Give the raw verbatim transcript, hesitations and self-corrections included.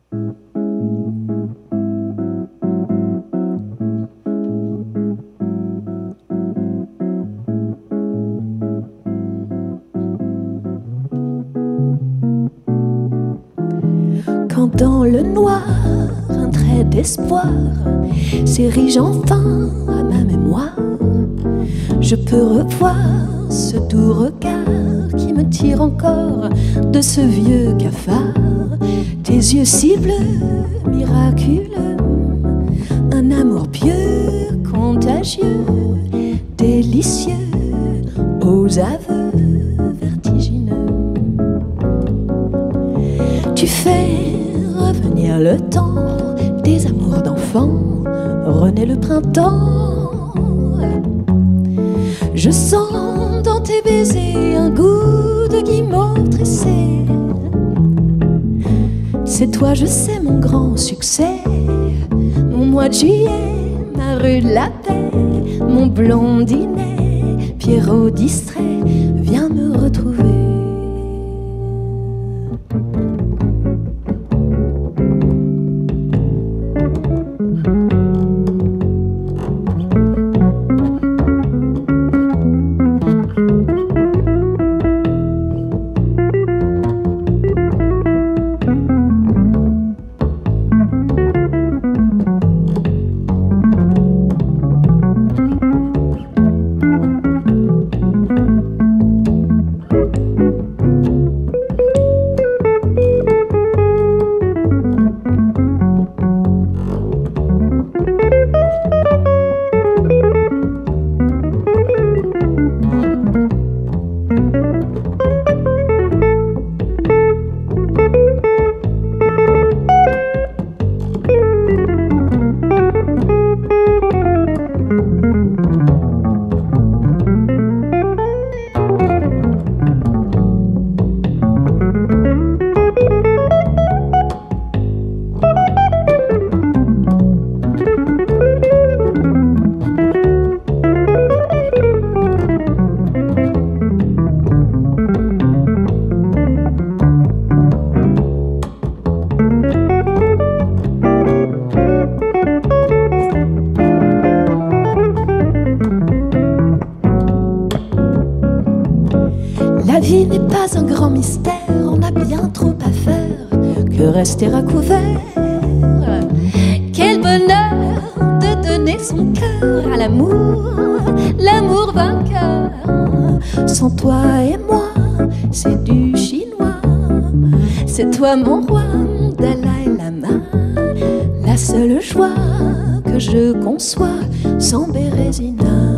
Quand dans le noir, un trait d'espoir s'érige enfin à ma mémoire, je peux revoir ce doux regard qui me tire encore de ce vieux cafard. Tes yeux si bleus, miraculeux, un amour pieux, contagieux, délicieux, aux aveux vertigineux. Tu fais revenir le temps des amours d'enfant, renaît le printemps. Je sens dans tes baisers un goût de guimauve tressé. C'est toi, je sais, mon grand succès, mon mois de juillet, ma rue de la Paix, mon blondinet, Pierrot distrait, viens me retrouver. La vie n'est pas un grand mystère, on a bien trop à faire que rester à couvert. Quel bonheur de donner son cœur à l'amour, l'amour vainqueur. Sans toi et moi, c'est du chinois. C'est toi mon roi, mon Dalai Lama. La seule joie que je conçois sans Bérésina.